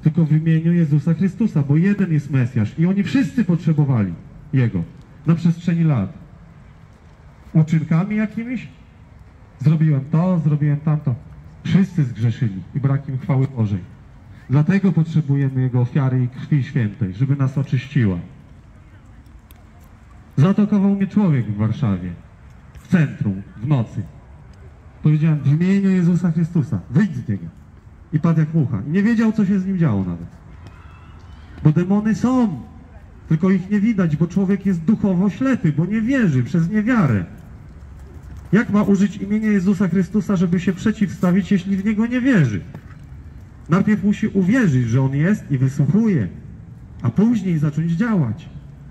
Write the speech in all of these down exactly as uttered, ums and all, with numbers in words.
tylko w imieniu Jezusa Chrystusa, bo jeden jest Mesjasz i oni wszyscy potrzebowali Jego na przestrzeni lat. Uczynkami jakimiś? Zrobiłem to, zrobiłem tamto. Wszyscy zgrzeszyli i brak im chwały Bożej. Dlatego potrzebujemy Jego ofiary i krwi świętej, żeby nas oczyściła. Zaatakował mnie człowiek w Warszawie, w centrum, w nocy. Powiedziałem w imieniu Jezusa Chrystusa, wyjdź z niego. I padł jak mucha. I nie wiedział, co się z nim działo nawet. Bo demony są, tylko ich nie widać, bo człowiek jest duchowo ślepy, bo nie wierzy przez niewiarę. Jak ma użyć imienia Jezusa Chrystusa, żeby się przeciwstawić, jeśli w Niego nie wierzy? Najpierw musi uwierzyć, że On jest i wysłuchuje, a później zacząć działać.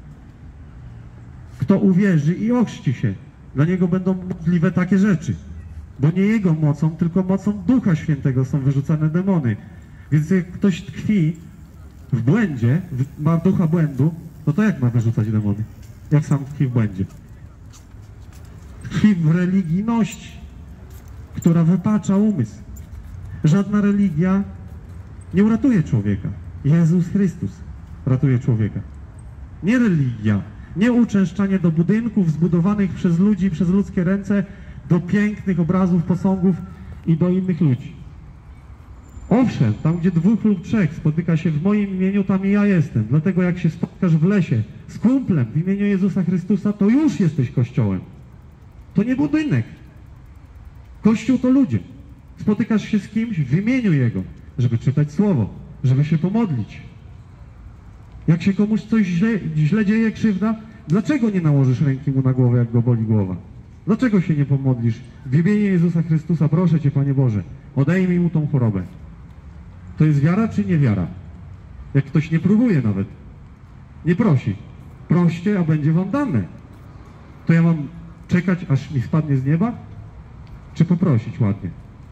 Kto uwierzy i ochrzci się, dla niego będą możliwe takie rzeczy. Bo nie Jego mocą, tylko mocą Ducha Świętego są wyrzucane demony. Więc jak ktoś tkwi w błędzie, ma ducha błędu, no to jak ma wyrzucać demony? Jak sam tkwi w błędzie? Tkwi w religijności, która wypacza umysł. Żadna religia nie uratuje człowieka. Jezus Chrystus ratuje człowieka. Nie religia, nie uczęszczanie do budynków zbudowanych przez ludzi, przez ludzkie ręce, do pięknych obrazów, posągów i do innych ludzi. Owszem, tam gdzie dwóch lub trzech spotyka się w moim imieniu, tam i ja jestem. Dlatego jak się spotkasz w lesie z kumplem w imieniu Jezusa Chrystusa, to już jesteś Kościołem. To nie budynek. Kościół to ludzie. Spotykasz się z kimś w imieniu Jego, żeby czytać Słowo, żeby się pomodlić. Jak się komuś coś źle, źle dzieje, krzywda, dlaczego nie nałożysz ręki mu na głowę, jak go boli głowa? Dlaczego się nie pomodlisz? W imieniu Jezusa Chrystusa, proszę Cię, Panie Boże, odejmij mu tą chorobę. To jest wiara czy nie wiara? Jak ktoś nie próbuje nawet, nie prosi. Proście, a będzie wam dane. To ja mam czekać, aż mi spadnie z nieba? Czy poprosić ładnie?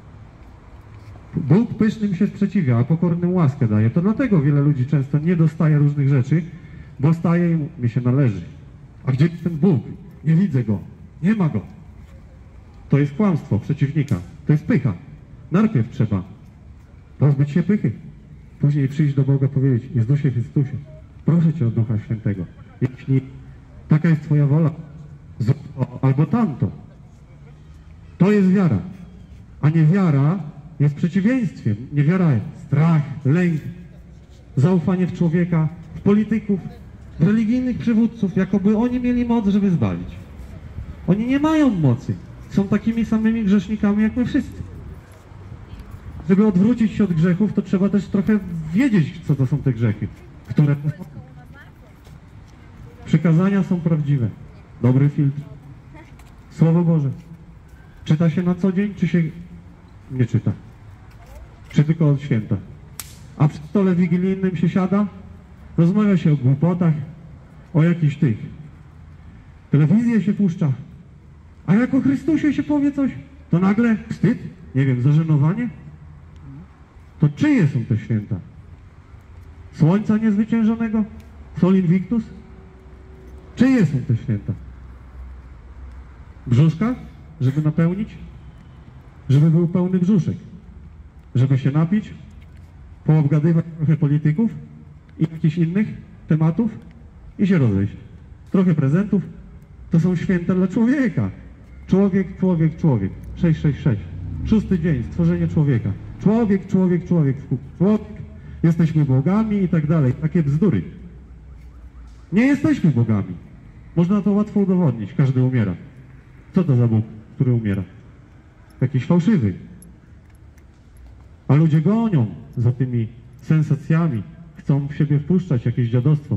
Bóg pysznym się sprzeciwia, a pokornym łaskę daje. To dlatego wiele ludzi często nie dostaje różnych rzeczy, bo staje im, mi się należy. A gdzie jest ten Bóg? Nie widzę Go. Nie ma Go. To jest kłamstwo przeciwnika. To jest pycha. Najpierw trzeba pozbyć się pychy. Później przyjść do Boga i powiedzieć: Jezusie Chrystusie, proszę Cię o Ducha Świętego. Jeśli taka jest Twoja wola, zrób to albo tamto. To jest wiara. A niewiara jest przeciwieństwiem. Niewiara jest strach, lęk, zaufanie w człowieka, w polityków, w religijnych przywódców, jakoby oni mieli moc, żeby zbawić. Oni nie mają mocy. Są takimi samymi grzesznikami, jak my wszyscy. Żeby odwrócić się od grzechów, to trzeba też trochę wiedzieć, co to są te grzechy, które to są. Przykazania są prawdziwe. Dobry filtr. Słowo Boże. Czyta się na co dzień, czy się nie czyta? Czy tylko od święta? A przy stole wigilijnym się siada, rozmawia się o głupotach, o jakichś tych. Telewizję się puszcza. A jak o Chrystusie się powie coś, to nagle wstyd, nie wiem, zażenowanie? To czyje są te święta? Słońca niezwyciężonego? Sol Invictus? Czyje są te święta? Brzuszka? Żeby napełnić? Żeby był pełny brzuszek. Żeby się napić? Poobgadywać trochę polityków i jakichś innych tematów i się rozejść. Trochę prezentów. To są święta dla człowieka. Człowiek, człowiek, człowiek. sześć sześć sześć. Szósty dzień, stworzenie człowieka. Człowiek, człowiek, człowiek. Człowiek. Jesteśmy bogami i tak dalej. Takie bzdury. Nie jesteśmy bogami. Można to łatwo udowodnić. Każdy umiera. Co to za Bóg, który umiera? Jakiś fałszywy. A ludzie gonią za tymi sensacjami. Chcą w siebie wpuszczać jakieś dziadostwo.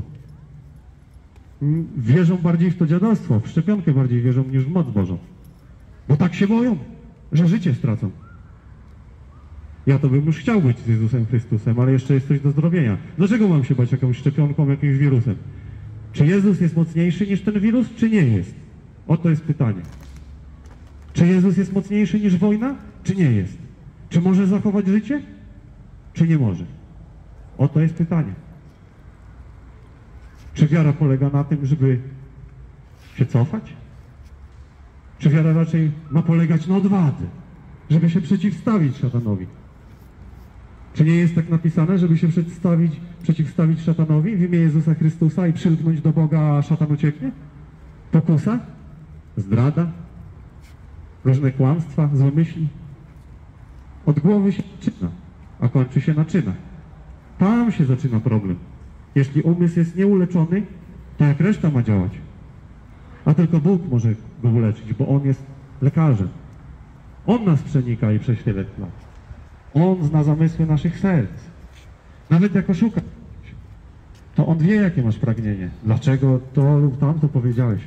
Wierzą bardziej w to dziadostwo, w szczepionkę bardziej wierzą niż w moc Bożą. Bo tak się boją, że życie stracą. Ja to bym już chciał być z Jezusem Chrystusem, ale jeszcze jest coś do zdrowienia. Dlaczego mam się bać jakąś szczepionką, jakimś wirusem? Czy Jezus jest mocniejszy niż ten wirus, czy nie jest? Oto jest pytanie. Czy Jezus jest mocniejszy niż wojna, czy nie jest? Czy może zachować życie, czy nie może? Oto jest pytanie. Czy wiara polega na tym, żeby się cofać? Czy wiara raczej ma polegać na odwadze, żeby się przeciwstawić szatanowi? Czy nie jest tak napisane, żeby się przedstawić, przeciwstawić szatanowi w imię Jezusa Chrystusa i przylgnąć do Boga, a szatan ucieknie? Pokusa? Zdrada? Różne kłamstwa, złe myśli? Od głowy się zaczyna, a kończy się na czynach. Tam się zaczyna problem. Jeśli umysł jest nieuleczony, to jak reszta ma działać? A tylko Bóg może go uleczyć, bo On jest lekarzem. On nas przenika i prześwietla. On zna zamysły naszych serc. Nawet jak oszuka, to On wie, jakie masz pragnienie. Dlaczego to lub tamto powiedziałeś.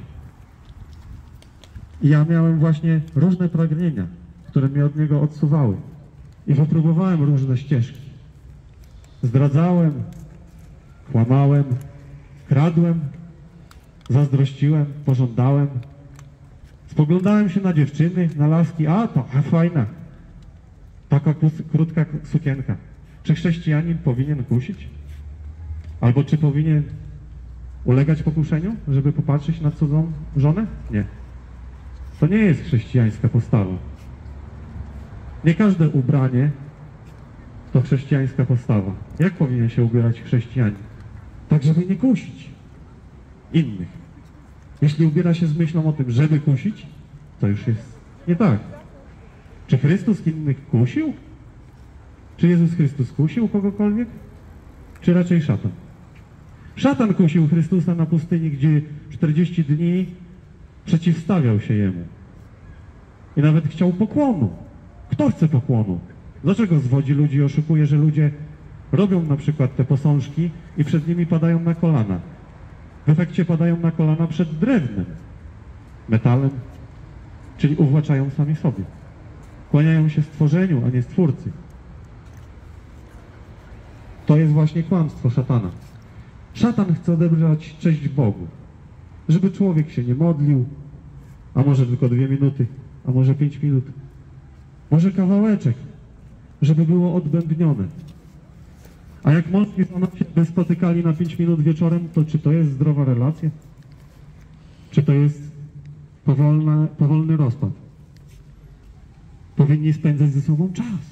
I ja miałem właśnie różne pragnienia, które mnie od Niego odsuwały. I wypróbowałem różne ścieżki. Zdradzałem, kłamałem, kradłem, zazdrościłem, pożądałem. Spoglądałem się na dziewczyny, na laski. A, to a fajna. Taka krótka sukienka. Czy chrześcijanin powinien kusić? Albo czy powinien ulegać pokuszeniu, żeby popatrzeć na cudzą żonę? Nie. To nie jest chrześcijańska postawa. Nie każde ubranie to chrześcijańska postawa. Jak powinien się ubierać chrześcijanin? Tak, żeby nie kusić innych. Jeśli ubiera się z myślą o tym, żeby kusić, to już jest nie tak. Czy Chrystus innych kusił? Czy Jezus Chrystus kusił kogokolwiek? Czy raczej szatan? Szatan kusił Chrystusa na pustyni, gdzie czterdzieści dni przeciwstawiał się Jemu. I nawet chciał pokłonu. Kto chce pokłonu? Dlaczego zwodzi ludzi i oszukuje, że ludzie robią na przykład te posążki i przed nimi padają na kolana? W efekcie padają na kolana przed drewnem, metalem, czyli uwłaczają sami sobie. Kłaniają się stworzeniu, a nie Stwórcy. To jest właśnie kłamstwo szatana. Szatan chce odebrać cześć Bogu, żeby człowiek się nie modlił, a może tylko dwie minuty, a może pięć minut, może kawałeczek, żeby było odbębnione. A jak mąż i żona się spotykali na pięć minut wieczorem, to czy to jest zdrowa relacja? Czy to jest powolna, powolny rozpad? Powinni spędzać ze sobą czas.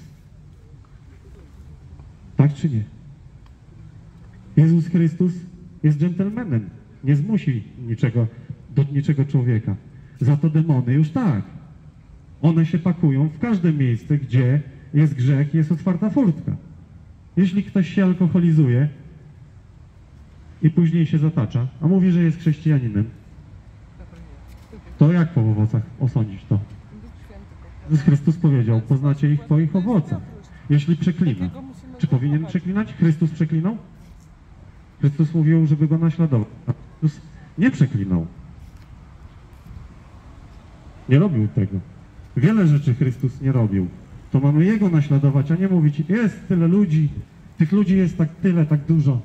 Tak czy nie? Jezus Chrystus jest dżentelmenem. Nie zmusi niczego, do niczego człowieka. Za to demony już tak. One się pakują w każde miejsce, gdzie jest grzech i jest otwarta furtka. Jeśli ktoś się alkoholizuje i później się zatacza, a mówi, że jest chrześcijaninem, to jak po owocach osądzić to? Jezus Chrystus powiedział, poznacie ich po ich owocach. Jeśli przeklina, czy powinien przeklinać? Chrystus przeklinał? Chrystus mówił, żeby go naśladować. A Chrystus nie przeklinał. Nie robił tego. Wiele rzeczy Chrystus nie robił. To mamy Jego naśladować, a nie mówić, jest tyle ludzi, tych ludzi jest tak tyle, tak dużo.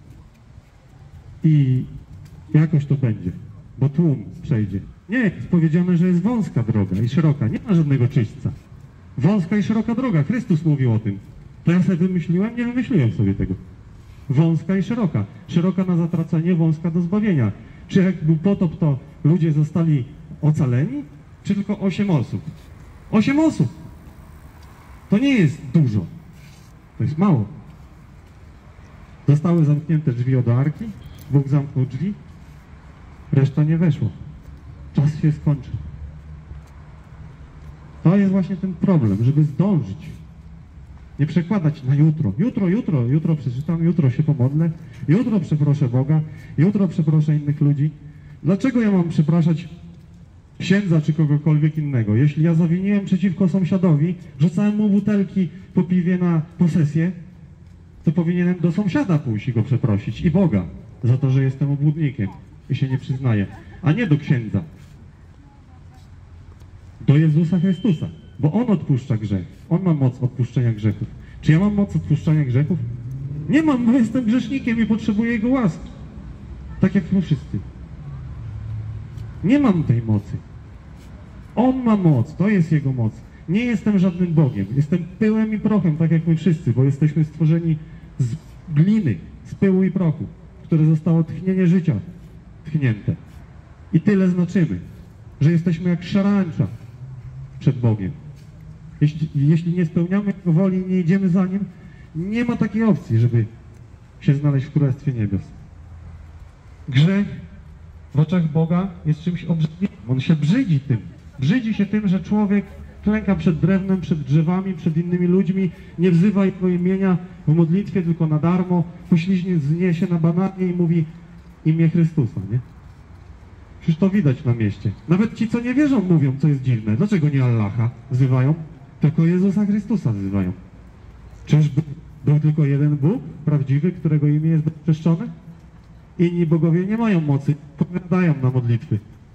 I jakoś to będzie, bo tłum przejdzie. Nie, jest powiedziane, że jest wąska droga i szeroka. Nie ma żadnego czyśćca. Wąska i szeroka droga. Chrystus mówił o tym. To ja sobie wymyśliłem? Nie wymyśliłem sobie tego. Wąska i szeroka. Szeroka na zatracenie, wąska do zbawienia. Czy jak był potop, to ludzie zostali ocaleni? Czy tylko osiem osób? Osiem osób! To nie jest dużo. To jest mało. Zostały zamknięte drzwi od arki. Bóg zamknął drzwi. Reszta nie weszła. Czas się skończy. To jest właśnie ten problem, żeby zdążyć. Nie przekładać na jutro. Jutro, jutro, jutro przeczytam, jutro się pomodlę, jutro przeproszę Boga, jutro przeproszę innych ludzi. Dlaczego ja mam przepraszać księdza czy kogokolwiek innego? Jeśli ja zawiniłem przeciwko sąsiadowi, rzucałem mu butelki po piwie na posesję, to powinienem do sąsiada pójść i go przeprosić i Boga za to, że jestem obłudnikiem i się nie przyznaję, a nie do księdza. Do Jezusa Chrystusa, bo On odpuszcza grzech. On ma moc odpuszczenia grzechów. Czy ja mam moc odpuszczania grzechów? Nie mam, bo jestem grzesznikiem i potrzebuję Jego łaski. Tak jak my wszyscy. Nie mam tej mocy. On ma moc, to jest Jego moc. Nie jestem żadnym Bogiem. Jestem pyłem i prochem, tak jak my wszyscy, bo jesteśmy stworzeni z gliny, z pyłu i prochu, które zostało tchnienie życia tchnięte. I tyle znaczymy, że jesteśmy jak szarańcza przed Bogiem. Jeśli, jeśli nie spełniamy Jego woli i nie idziemy za Nim, Nie ma takiej opcji, żeby się znaleźć w Królestwie Niebios. Grzech w oczach Boga jest czymś obrzydliwym. On się brzydzi tym. Brzydzi się tym, że człowiek klęka przed drewnem, przed drzewami, przed innymi ludźmi, nie wzywa jego imienia w modlitwie, tylko na darmo, poślizgnie się na bananie i mówi imię Chrystusa, nie? Przecież to widać na mieście. Nawet ci, co nie wierzą, mówią, co jest dziwne. Dlaczego nie Allaha wzywają, tylko Jezusa Chrystusa wzywają? Czyż był, był tylko jeden Bóg, prawdziwy, którego imię jest bezczeszczone? Inni bogowie nie mają mocy, odpowiadają na modlitwy.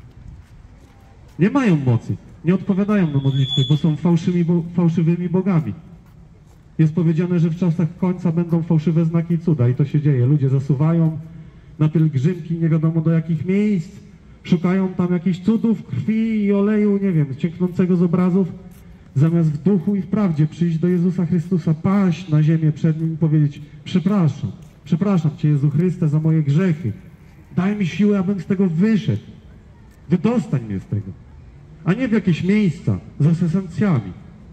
Nie mają mocy, nie odpowiadają na modlitwy, bo są fałszymi, bo, fałszywymi bogami. Jest powiedziane, że w czasach końca będą fałszywe znaki i cuda i to się dzieje. Ludzie zasuwają na pielgrzymki nie wiadomo do jakich miejsc, szukają tam jakichś cudów, krwi i oleju, nie wiem, cieknącego z obrazów, zamiast w duchu i w prawdzie przyjść do Jezusa Chrystusa, paść na ziemię przed Nim i powiedzieć: przepraszam, przepraszam Cię, Jezu Chryste, za moje grzechy. Daj mi siłę, abym z tego wyszedł. Wydostań mnie z tego. A nie w jakieś miejsca z esencjami.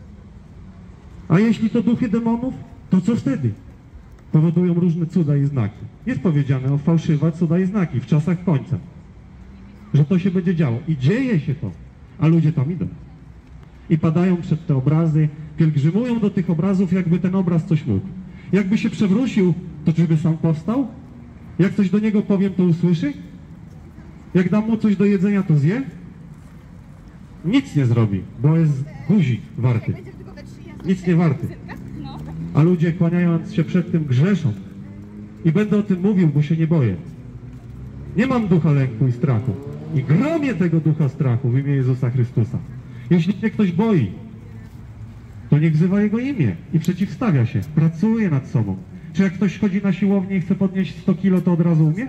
A jeśli to duchy demonów, to co wtedy? Powodują różne cuda i znaki. Jest powiedziane o fałszywe cuda i znaki w czasach końca. Że to się będzie działo. I dzieje się to. A ludzie tam idą. I padają przed te obrazy, pielgrzymują do tych obrazów, jakby ten obraz coś mógł. Jakby się przewrócił, to czyżby sam powstał? Jak coś do niego powiem, to usłyszy? Jak dam mu coś do jedzenia, to zje? Nic nie zrobi, bo jest guzik warty. Nic nie warty. A ludzie, kłaniając się przed tym, grzeszą. I będę o tym mówił, bo się nie boję. Nie mam ducha lęku i strachu. I gromię tego ducha strachu w imię Jezusa Chrystusa. Jeśli się ktoś boi, to niech wzywa Jego imię i przeciwstawia się. Pracuje nad sobą. Czy jak ktoś chodzi na siłownię i chce podnieść sto kilo, to od razu umie?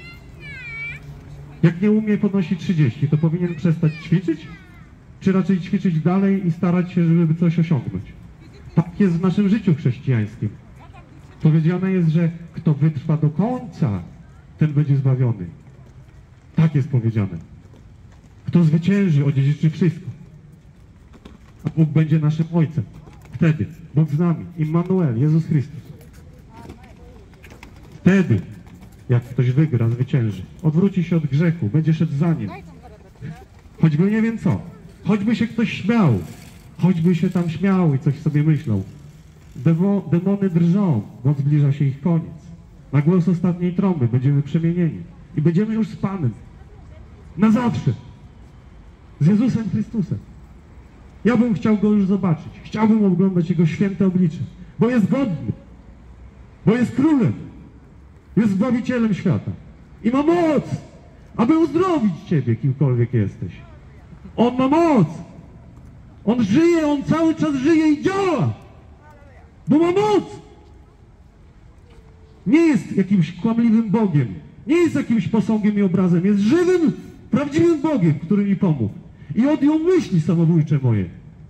Jak nie umie podnosić trzydzieści, to powinien przestać ćwiczyć? Czy raczej ćwiczyć dalej i starać się, żeby coś osiągnąć? Tak jest w naszym życiu chrześcijańskim. Powiedziane jest, że kto wytrwa do końca, ten będzie zbawiony. Tak jest powiedziane. Kto zwycięży, odziedziczy wszystko. A Bóg będzie naszym Ojcem. Wtedy Bóg z nami. Immanuel, Jezus Chrystus. Wtedy, jak ktoś wygra, zwycięży, odwróci się od grzechu, będzie szedł za Nim. Choćby nie wiem co. Choćby się ktoś śmiał. Choćby się tam śmiał i coś sobie myślał. Demo, demony drżą, bo zbliża się ich koniec. Na głos ostatniej trąby będziemy przemienieni. I będziemy już z Panem. Na zawsze. Z Jezusem Chrystusem. Ja bym chciał Go już zobaczyć. Chciałbym oglądać Jego święte oblicze. Bo jest godny. Bo jest królem. Jest Zbawicielem świata. I ma moc, aby uzdrowić Ciebie, kimkolwiek jesteś. On ma moc. On żyje, On cały czas żyje i działa. Bo ma moc. Nie jest jakimś kłamliwym Bogiem. Nie jest jakimś posągiem i obrazem. Jest żywym, prawdziwym Bogiem, który mi pomógł. I odjął myśli samobójcze moje.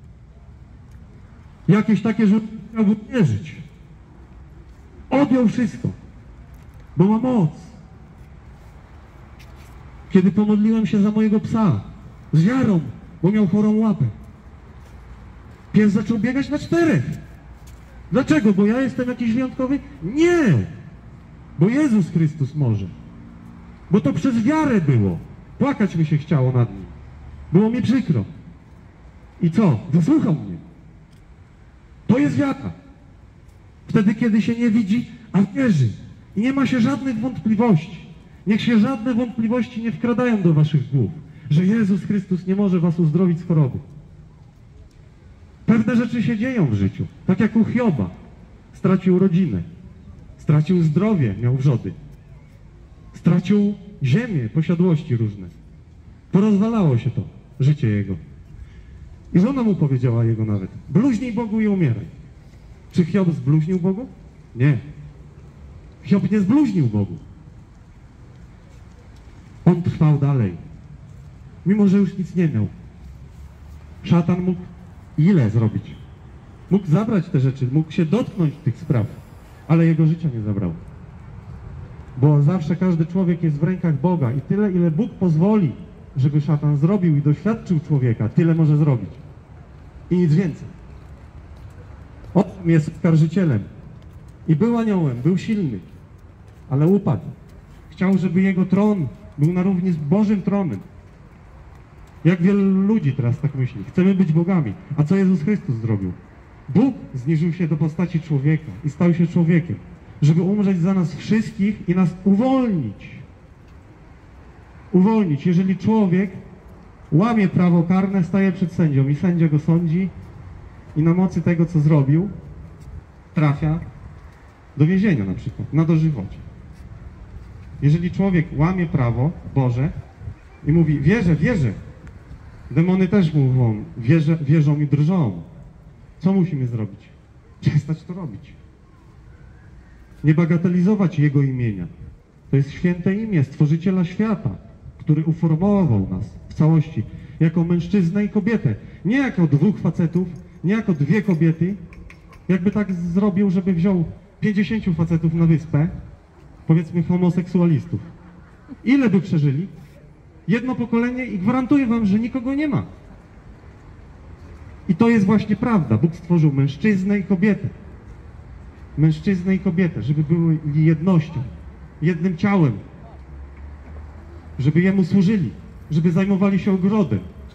Jakieś takie, że chciałbym wierzyć. Odjął wszystko. Bo ma moc. Kiedy pomodliłem się za mojego psa, z wiarą, bo miał chorą łapę, pies zaczął biegać na czterech. Dlaczego? Bo ja jestem jakiś wyjątkowy? Nie! Bo Jezus Chrystus może. Bo to przez wiarę było. Płakać mi się chciało nad Nim. Było mi przykro. I co? Wysłuchał mnie. To jest wiara. Wtedy, kiedy się nie widzi, a wierzy. I nie ma się żadnych wątpliwości. Niech się żadne wątpliwości nie wkradają do waszych głów, że Jezus Chrystus nie może was uzdrowić z choroby. Pewne rzeczy się dzieją w życiu. Tak jak u Hioba. Stracił rodzinę. Stracił zdrowie, miał wrzody. Stracił ziemię, posiadłości różne. Porozwalało się to, życie jego. I żona mu powiedziała jego nawet: bluźnij Bogu i umieraj. Czy Hiob zbluźnił Bogu? Nie. Hiob nie zbluźnił Bogu. On trwał dalej. Mimo że już nic nie miał. Szatan mógł ile zrobić? Mógł zabrać te rzeczy, mógł się dotknąć tych spraw, ale jego życia nie zabrał. Bo zawsze każdy człowiek jest w rękach Boga i tyle, ile Bóg pozwoli, żeby szatan zrobił i doświadczył człowieka, tyle może zrobić. I nic więcej. On jest oskarżycielem. I był aniołem, był silny, ale upadł. Chciał, żeby jego tron był na równi z Bożym tronem. Jak wielu ludzi teraz tak myśli. Chcemy być bogami. A co Jezus Chrystus zrobił? Bóg zniżył się do postaci człowieka i stał się człowiekiem, żeby umrzeć za nas wszystkich i nas uwolnić. Uwolnić. Jeżeli człowiek łamie prawo karne, staje przed sędzią i sędzia go sądzi i na mocy tego, co zrobił, trafia do więzienia na przykład, na dożywocie. Jeżeli człowiek łamie prawo Boże i mówi, wierzę, wierzę, demony też mówią, wierzę, wierzą i drżą. Co musimy zrobić? Przestać to robić. Nie bagatelizować Jego imienia. To jest święte imię Stworzyciela świata, który uformował nas w całości jako mężczyznę i kobietę. Nie jako dwóch facetów, nie jako dwie kobiety. Jakby tak zrobił, żeby wziął pięćdziesięciu facetów na wyspę, powiedzmy homoseksualistów. Ile by przeżyli? Jedno pokolenie i gwarantuję wam, że nikogo nie ma. I to jest właśnie prawda. Bóg stworzył mężczyznę i kobietę. Mężczyznę i kobietę, żeby byli jednością, jednym ciałem. Żeby Jemu służyli, żeby zajmowali się ogrodem.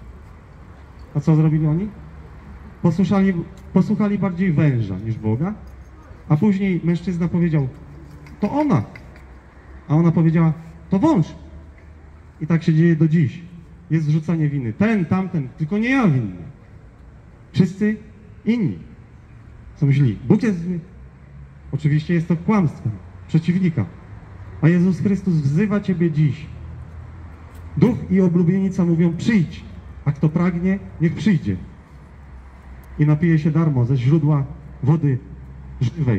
A co zrobili oni? Posłuchali, posłuchali bardziej węża niż Boga, a później mężczyzna powiedział, to ona. A ona powiedziała, to wąż. I tak się dzieje do dziś. Jest zrzucanie winy. Ten, tamten, tylko nie ja winny. Wszyscy inni są źli. Bóg jest zły. Oczywiście jest to kłamstwem przeciwnika. A Jezus Chrystus wzywa Ciebie dziś. Duch i oblubienica mówią, przyjdź. A kto pragnie, niech przyjdzie. I napije się darmo ze źródła wody żywej.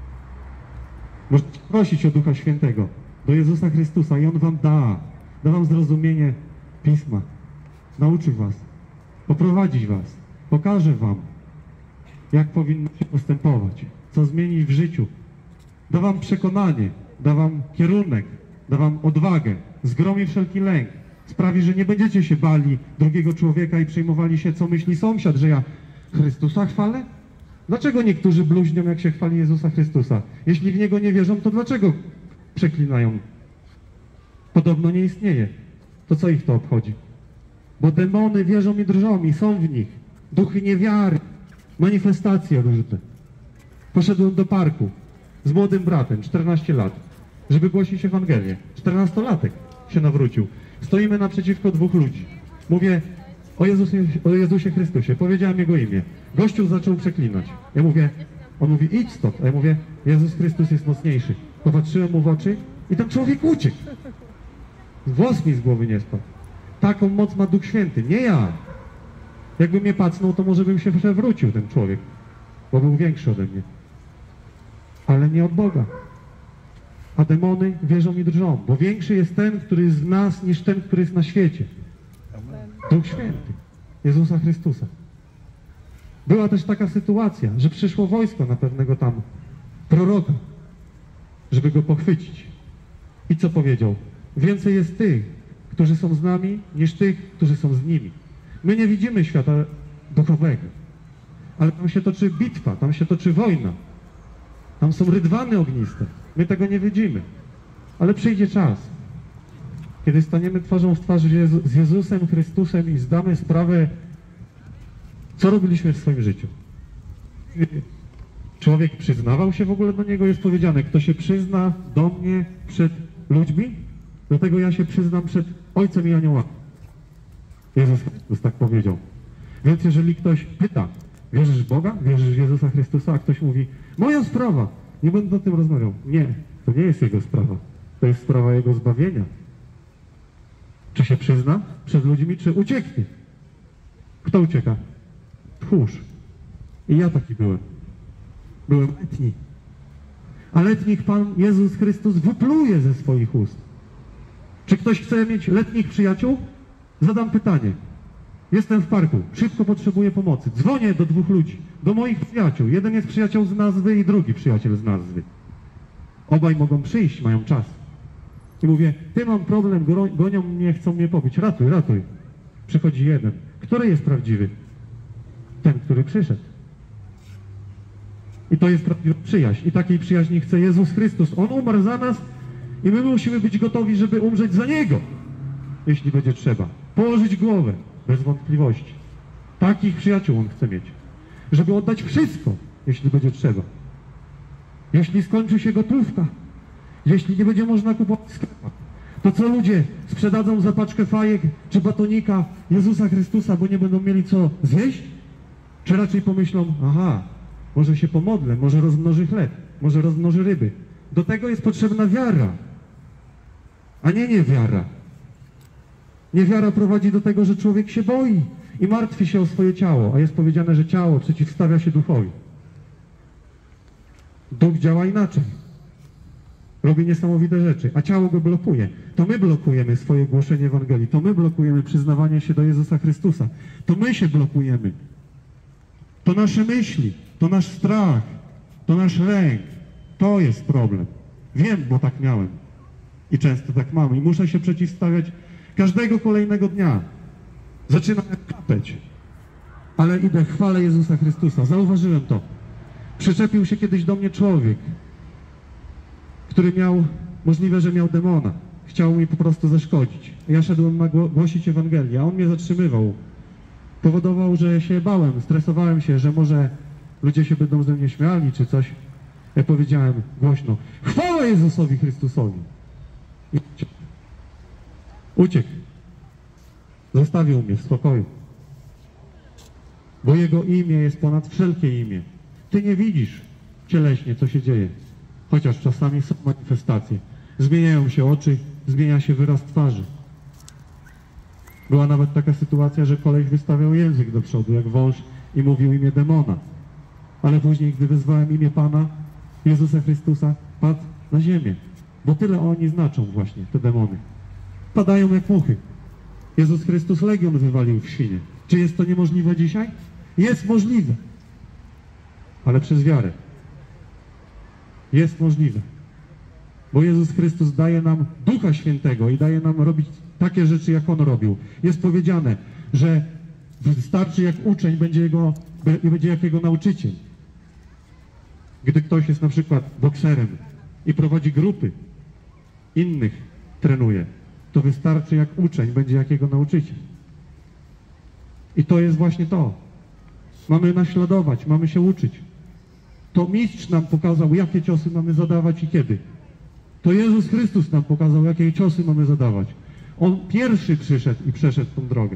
Możecie prosić o Ducha Świętego do Jezusa Chrystusa i On wam da. Da wam zrozumienie Pisma. Nauczy was. Poprowadzi was. Pokaże wam, jak powinno się postępować. Co zmienić w życiu. Da wam przekonanie. Da wam kierunek. Da wam odwagę. Zgromi wszelki lęk. Sprawi, że nie będziecie się bali drugiego człowieka i przejmowali się, co myśli sąsiad, że ja Chrystusa chwalę? Dlaczego niektórzy bluźnią, jak się chwali Jezusa Chrystusa? Jeśli w Niego nie wierzą, to dlaczego przeklinają? Podobno nie istnieje. To co ich to obchodzi? Bo demony wierzą i drżą i są w nich. Duchy niewiary, manifestacje różne. Poszedłem do parku z młodym bratem, czternaście lat, żeby głosić Ewangelię. czternastolatek się nawrócił. Stoimy naprzeciwko dwóch ludzi. Mówię o Jezusie, o Jezusie Chrystusie. Powiedziałem Jego imię. Gościu zaczął przeklinać. Ja mówię, on mówi, idź stąd. A ja mówię, Jezus Chrystus jest mocniejszy. Popatrzyłem mu w oczy i ten człowiek uciekł. Włos mi z głowy nie spadł. Taką moc ma Duch Święty, nie ja. Jakby mnie pacnął, to może bym się przewrócił, ten człowiek, bo był większy ode mnie. Ale nie od Boga. A demony wierzą i drżą, bo większy jest ten, który jest w nas, niż ten, który jest na świecie. Duch Święty, Jezusa Chrystusa. Była też taka sytuacja, że przyszło wojsko na pewnego tam proroka, żeby go pochwycić. I co powiedział? Więcej jest tych, którzy są z nami, niż tych, którzy są z nimi. My nie widzimy świata duchowego, ale tam się toczy bitwa, tam się toczy wojna. Tam są rydwany ogniste. My tego nie widzimy. Ale przyjdzie czas, kiedy staniemy twarzą w twarz Jezu- z Jezusem Chrystusem i zdamy sprawę, co robiliśmy w swoim życiu. Człowiek przyznawał się w ogóle do Niego, jest powiedziane, kto się przyzna do mnie przed ludźmi, dlatego ja się przyznam przed Ojcem i aniołami. Jezus Chrystus tak powiedział. Więc jeżeli ktoś pyta, wierzysz w Boga? Wierzysz w Jezusa Chrystusa? A ktoś mówi, moja sprawa, nie będę o tym rozmawiał. Nie, to nie jest Jego sprawa. To jest sprawa Jego zbawienia. Czy się przyzna przed ludźmi, czy ucieknie? Kto ucieka? Tchórz. I ja taki byłem. Byłem letni. A letnich Pan Jezus Chrystus wypluje ze swoich ust. Czy ktoś chce mieć letnich przyjaciół? Zadam pytanie. Jestem w parku, szybko potrzebuję pomocy. Dzwonię do dwóch ludzi, do moich przyjaciół. Jeden jest przyjaciel z nazwy i drugi przyjaciel z nazwy. Obaj mogą przyjść, mają czas. I mówię, ty mam problem, gonią mnie, chcą mnie pobić. Ratuj, ratuj. Przychodzi jeden. Który jest prawdziwy? Ten, który przyszedł. I to jest prawdziwa przyjaźń. I takiej przyjaźni chce Jezus Chrystus. On umarł za nas i my musimy być gotowi, żeby umrzeć za Niego, jeśli będzie trzeba. Położyć głowę, bez wątpliwości. Takich przyjaciół On chce mieć. Żeby oddać wszystko, jeśli będzie trzeba. Jeśli skończy się gotówka, jeśli nie będzie można kupować w sklepach, to co ludzie sprzedadzą za paczkę fajek czy batonika Jezusa Chrystusa, bo nie będą mieli co zjeść? Czy raczej pomyślą, aha, może się pomodlę, może rozmnoży chleb, może rozmnoży ryby. Do tego jest potrzebna wiara, a nie niewiara. Niewiara prowadzi do tego, że człowiek się boi i martwi się o swoje ciało, a jest powiedziane, że ciało przeciwstawia się duchowi. Duch działa inaczej. Robi niesamowite rzeczy, a ciało go blokuje. To my blokujemy swoje głoszenie Ewangelii, to my blokujemy przyznawanie się do Jezusa Chrystusa. To my się blokujemy. To nasze myśli, to nasz strach, to nasz lęk. To jest problem. Wiem, bo tak miałem. I często tak mam. I muszę się przeciwstawiać każdego kolejnego dnia. Zaczynam jak kapeć. Ale idę, chwalę Jezusa Chrystusa. Zauważyłem to. Przyczepił się kiedyś do mnie człowiek, który miał, możliwe, że miał demona. Chciał mi po prostu zaszkodzić. Ja szedłem na głosić Ewangelię, a on mnie zatrzymywał. Powodował, że się bałem, stresowałem się, że może ludzie się będą ze mnie śmiali, czy coś. Ja powiedziałem głośno, chwała Jezusowi Chrystusowi. I uciekł. Uciekł. Zostawił mnie w spokoju. Bo Jego imię jest ponad wszelkie imię. Ty nie widzisz cieleśnie, co się dzieje. Chociaż czasami są manifestacje. Zmieniają się oczy, zmienia się wyraz twarzy. Była nawet taka sytuacja, że koleś wystawiał język do przodu, jak wąż, i mówił imię demona. Ale później, gdy wezwałem imię Pana, Jezusa Chrystusa, padł na ziemię. Bo tyle oni znaczą właśnie, te demony. Padają jak muchy. Jezus Chrystus legion wywalił w świnie. Czy jest to niemożliwe dzisiaj? Jest możliwe. Ale przez wiarę. Jest możliwe. Bo Jezus Chrystus daje nam Ducha Świętego i daje nam robić takie rzeczy, jak On robił. Jest powiedziane, że wystarczy jak uczeń, będzie, jego, będzie jak jego nauczyciel. Gdy ktoś jest na przykład bokserem i prowadzi grupy, innych trenuje, to wystarczy jak uczeń, będzie jak jego nauczyciel. I to jest właśnie to. Mamy naśladować, mamy się uczyć. To mistrz nam pokazał, jakie ciosy mamy zadawać i kiedy. To Jezus Chrystus nam pokazał, jakie ciosy mamy zadawać. On pierwszy przyszedł i przeszedł tą drogę.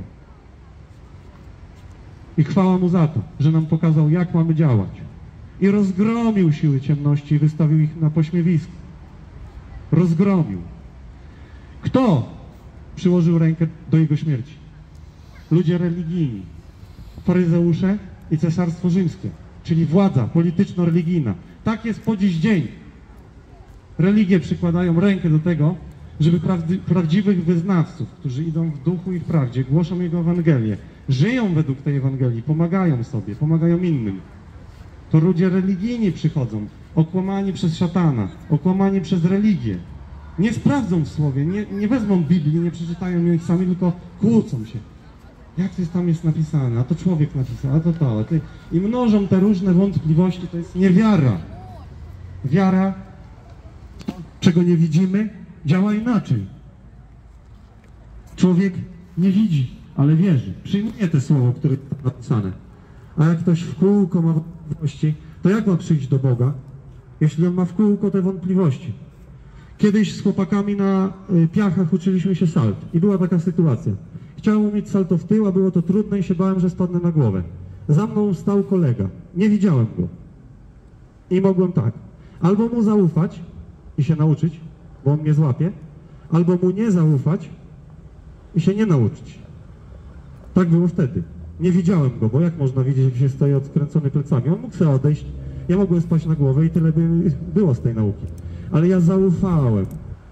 I chwała Mu za to, że nam pokazał, jak mamy działać. I rozgromił siły ciemności i wystawił ich na pośmiewisko. Rozgromił. Kto przyłożył rękę do Jego śmierci? Ludzie religijni. Faryzeusze i Cesarstwo Rzymskie. Czyli władza polityczno-religijna. Tak jest po dziś dzień. Religie przykładają rękę do tego, żeby prawdy, prawdziwych wyznawców, którzy idą w duchu i w prawdzie, głoszą Jego Ewangelię, żyją według tej Ewangelii, pomagają sobie, pomagają innym. To ludzie religijni przychodzą, okłamani przez szatana, okłamani przez religię. Nie sprawdzą w słowie, nie, nie wezmą Biblii, nie przeczytają jej sami, tylko kłócą się. Jak to jest tam jest napisane? A to człowiek napisał, a to to. A ty... I mnożą te różne wątpliwości, to jest niewiara. Wiara, czego nie widzimy, działa inaczej. Człowiek nie widzi, ale wierzy. Przyjmuje te słowo, które jest napisane. A jak ktoś w kółko ma wątpliwości, to jak ma przyjść do Boga, jeśli on ma w kółko te wątpliwości? Kiedyś z chłopakami na y, Piachach uczyliśmy się salt i była taka sytuacja. Chciałem umieć salto w tył, a było to trudne i się bałem, że spadnę na głowę. Za mną stał kolega. Nie widziałem go. I mogłem tak. Albo mu zaufać i się nauczyć, bo on mnie złapie, albo mu nie zaufać i się nie nauczyć. Tak było wtedy. Nie widziałem go, bo jak można widzieć, jak się stoi odkręcony plecami? On mógł sobie odejść, ja mogłem spać na głowę i tyle by było z tej nauki. Ale ja zaufałem,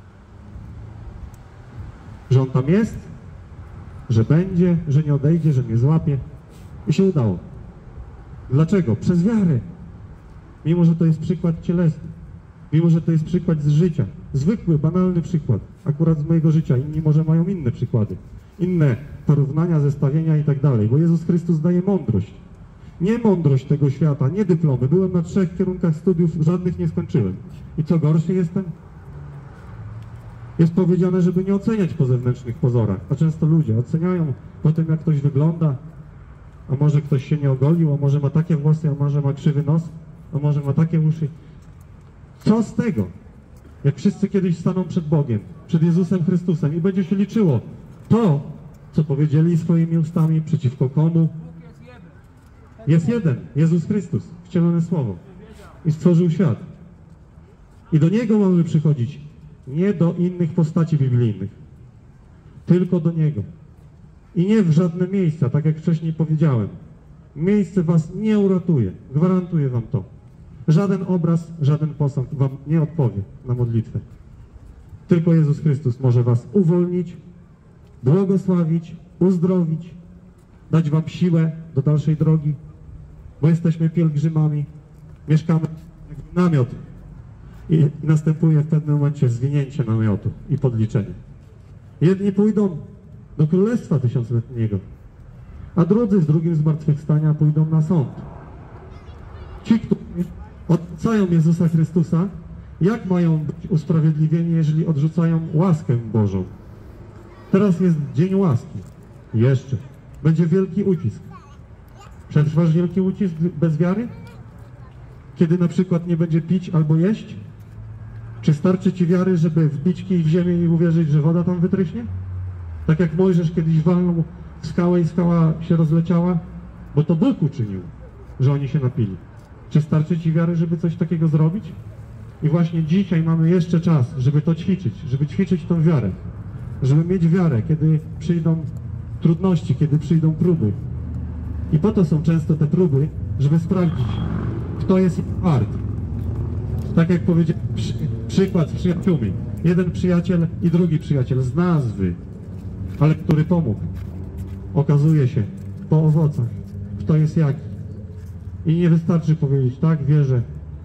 że on tam jest, że będzie, że nie odejdzie, że mnie złapie. I się udało. Dlaczego? Przez wiarę. Mimo, że to jest przykład cielesny. Mimo, że to jest przykład z życia. Zwykły, banalny przykład. Akurat z mojego życia. Inni może mają inne przykłady. Inne porównania, zestawienia i tak dalej. Bo Jezus Chrystus daje mądrość. Nie mądrość tego świata, nie dyplomy. Byłem na trzech kierunkach studiów, żadnych nie skończyłem. I co gorszy jestem? Jest powiedziane, żeby nie oceniać po zewnętrznych pozorach, a często ludzie oceniają po tym, jak ktoś wygląda, a może ktoś się nie ogolił, a może ma takie włosy, a może ma krzywy nos, a może ma takie uszy. Co z tego? Jak wszyscy kiedyś staną przed Bogiem, przed Jezusem Chrystusem i będzie się liczyło to, co powiedzieli swoimi ustami, przeciwko komu. Jest jeden, Jezus Chrystus, wcielone Słowo. I stworzył świat. I do Niego mamy przychodzić, nie do innych postaci biblijnych, tylko do Niego. I nie w żadne miejsca, tak jak wcześniej powiedziałem. Miejsce was nie uratuje, gwarantuję wam to. Żaden obraz, żaden posąg wam nie odpowie na modlitwę. Tylko Jezus Chrystus może was uwolnić, błogosławić, uzdrowić, dać wam siłę do dalszej drogi, bo jesteśmy pielgrzymami, mieszkamy jak namiot i, i następuje w pewnym momencie zwinięcie namiotu i podliczenie. Jedni pójdą do Królestwa Tysiącletniego, a drudzy z drugim zmartwychwstania pójdą na sąd. Ci, którzy odrzucają Jezusa Chrystusa, jak mają być usprawiedliwieni, jeżeli odrzucają łaskę Bożą? Teraz jest dzień łaski. Jeszcze. Będzie wielki ucisk. Przetrwasz wielki ucisk bez wiary? Kiedy na przykład nie będzie pić albo jeść? Czy starczy ci wiary, żeby wbić kij w ziemię i uwierzyć, że woda tam wytryśnie? Tak jak Mojżesz kiedyś walnął w skałę i skała się rozleciała? Bo to Bóg uczynił, że oni się napili. Czy starczy ci wiary, żeby coś takiego zrobić? I właśnie dzisiaj mamy jeszcze czas, żeby to ćwiczyć, żeby ćwiczyć tą wiarę. Żeby mieć wiarę, kiedy przyjdą trudności, kiedy przyjdą próby. I po to są często te próby, żeby sprawdzić, kto jest wart. Tak jak powiedziałem, przy, przykład z przyjaciółmi. Jeden przyjaciel i drugi przyjaciel z nazwy, ale który pomógł. Okazuje się po owocach, kto jest jaki. I nie wystarczy powiedzieć, tak, wierzę,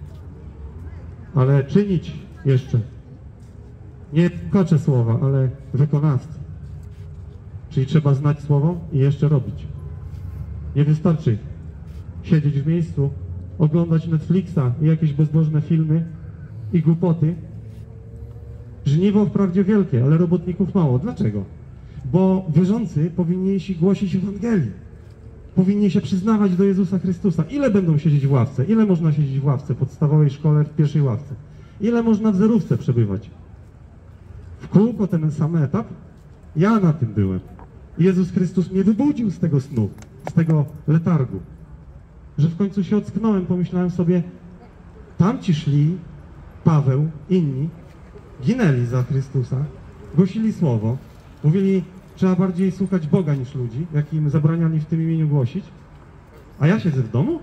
ale czynić jeszcze. Nie słuchacze słowa, ale wykonawcy. Czyli trzeba znać słowo i jeszcze robić. Nie wystarczy siedzieć w miejscu, oglądać Netflixa i jakieś bezbożne filmy i głupoty. Żniwo wprawdzie wielkie, ale robotników mało. Dlaczego? Bo wierzący powinni się głosić Ewangelii. Powinni się przyznawać do Jezusa Chrystusa. Ile będą siedzieć w ławce? Ile można siedzieć w ławce, podstawowej szkole, w pierwszej ławce? Ile można w zerówce przebywać? W kółko ten sam etap? Ja na tym byłem. Jezus Chrystus mnie wybudził z tego snu, z tego letargu. Że w końcu się ocknąłem, pomyślałem sobie, tamci szli, Paweł, inni, ginęli za Chrystusa, głosili słowo, mówili, trzeba bardziej słuchać Boga niż ludzi, jak im zabraniali w tym imieniu głosić. A ja siedzę w domu?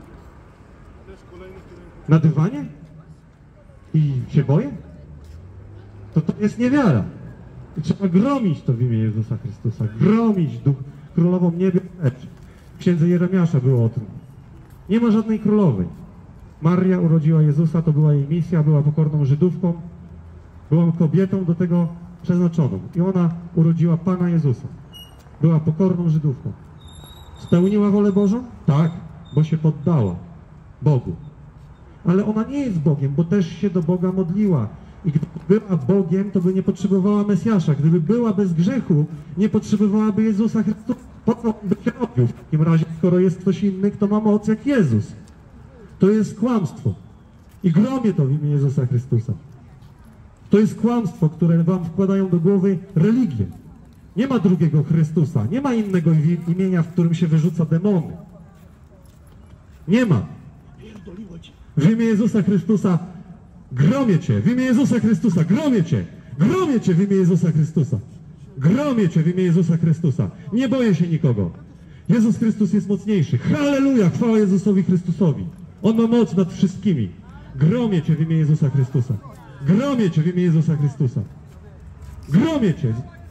Na dywanie? I się boję? To to jest niewiara. I trzeba gromić to w imię Jezusa Chrystusa. Gromić duch, królową niebie lecz. W księdze Jeremiasza było o tym. Nie ma żadnej królowej. Maria urodziła Jezusa, to była jej misja, była pokorną Żydówką. Była kobietą do tego przeznaczoną. I ona urodziła Pana Jezusa. Była pokorną Żydówką. Spełniła wolę Bożą? Tak, bo się poddała Bogu. Ale ona nie jest Bogiem, bo też się do Boga modliła. I gdyby była Bogiem, to by nie potrzebowała Mesjasza. Gdyby była bez grzechu, nie potrzebowałaby Jezusa Chrystusa. Po co on by się robił w takim razie, skoro jest ktoś inny, kto ma moc jak Jezus? To jest kłamstwo. I gromię to w imię Jezusa Chrystusa. To jest kłamstwo, które wam wkładają do głowy religię. Nie ma drugiego Chrystusa. Nie ma innego imienia, w którym się wyrzuca demony. Nie ma. W imię Jezusa Chrystusa gromię cię. W imię Jezusa Chrystusa gromię cię. Gromię cię w imię Jezusa Chrystusa. Gromię cię w imię Jezusa Chrystusa. Nie boję się nikogo. Jezus Chrystus jest mocniejszy. Halleluja! Chwała Jezusowi Chrystusowi. On ma moc nad wszystkimi. Gromię cię w imię Jezusa Chrystusa. Gromię cię w imię Jezusa Chrystusa. Gromię cię.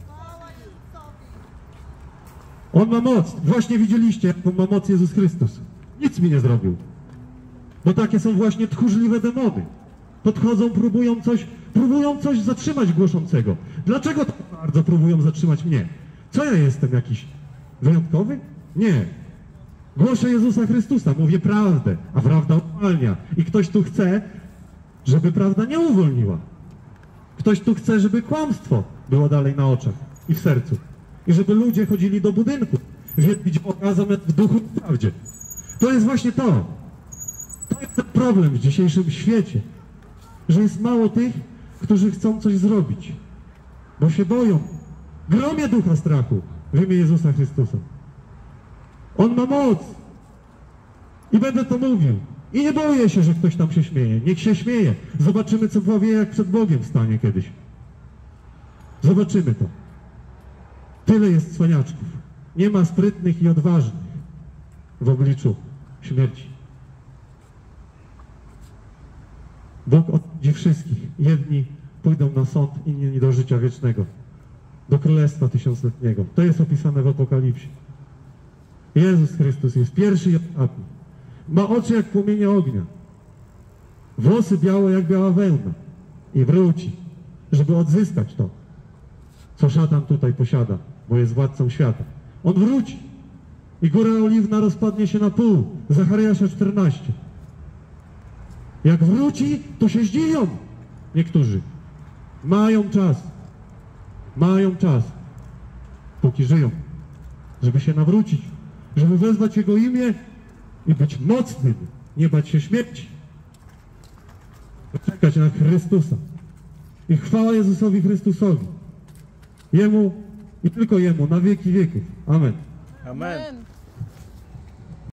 On ma moc. Właśnie widzieliście, jaką ma moc Jezus Chrystus. Nic mi nie zrobił. Bo takie są właśnie tchórzliwe demony. Podchodzą, próbują coś, próbują coś zatrzymać głoszącego. Dlaczego tak bardzo próbują zatrzymać mnie? Co ja jestem jakiś wyjątkowy? Nie. Głoszę Jezusa Chrystusa, mówię prawdę, a prawda uwalnia. I ktoś tu chce, żeby prawda nie uwolniła. Ktoś tu chce, żeby kłamstwo było dalej na oczach i w sercu. I żeby ludzie chodzili do budynku, wielbić Boga zamiast w duchu i prawdzie. To jest właśnie to. To jest ten problem w dzisiejszym świecie. Że jest mało tych, którzy chcą coś zrobić. Bo się boją. Gromie ducha strachu w imię Jezusa Chrystusa. On ma moc. I będę to mówił. I nie boję się, że ktoś tam się śmieje. Niech się śmieje. Zobaczymy, co powie, jak przed Bogiem stanie kiedyś. Zobaczymy to. Tyle jest cwaniaczków. Nie ma sprytnych i odważnych w obliczu śmierci. Bóg odwiedzi wszystkich. Jedni pójdą na sąd, inni do życia wiecznego. Do Królestwa Tysiącletniego. To jest opisane w Apokalipsie. Jezus Chrystus jest pierwszy i ostatni. Ma oczy jak płomienie ognia. Włosy białe jak biała wełna. I wróci, żeby odzyskać to, co szatan tutaj posiada, bo jest władcą świata. On wróci. I Góra Oliwna rozpadnie się na pół. Zachariasza czternaście. Jak wróci, to się zdziwią. Niektórzy. Mają czas. Mają czas. Póki żyją. Żeby się nawrócić. Żeby wezwać Jego imię i być mocnym. Nie bać się śmierci. Czekać na Chrystusa. I chwała Jezusowi Chrystusowi. Jemu i tylko Jemu na wieki wieków. Amen. Amen.